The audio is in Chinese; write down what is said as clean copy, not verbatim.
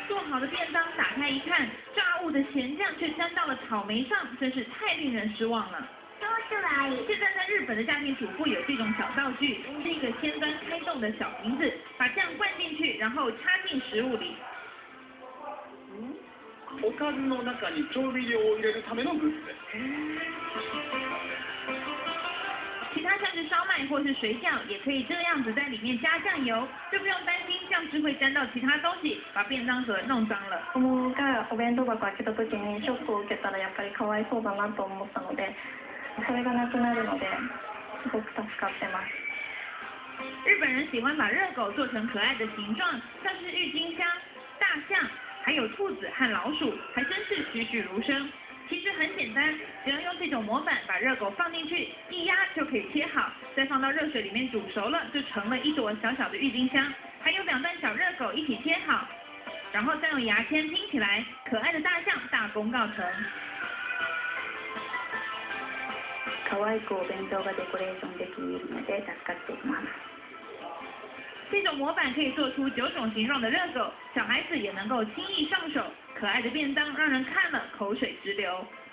做好的便当打开一看，炸物的咸酱却沾到了草莓上，真是太令人失望了。现在在日本的家庭主妇有这种小道具，是一个先端开动的小瓶子，把酱灌进去，然后插进食物里。 おかずの中に調味料を入れるためのグッズ。 其他像是烧麦或是水饺，也可以这样子在里面加酱油，就不用担心酱汁会沾到其他东西，把便当盒弄脏了。 子供がお弁当箱開けた時にショックを受けたらやっぱりかわいそうだなと思ったので、それがなくなるのですごく助かってます。 日本人喜欢把热狗做成可爱的形状，像是郁金香、大象，还有兔子和老鼠，还真是栩栩如生。其实很简单，只要用这种模板把热狗放进去，一压就可以切好，再放到热水里面煮熟了，就成了一朵小小的郁金香。还有2段小热狗一起切好，然后再用牙签拼起来，可爱的大象大功告成。 可愛くお弁当がデコレーションできるので助かっています。 这种模板可以做出9种形状的热狗，小孩子也能够轻易上手。可爱的便当让人看了口水直流。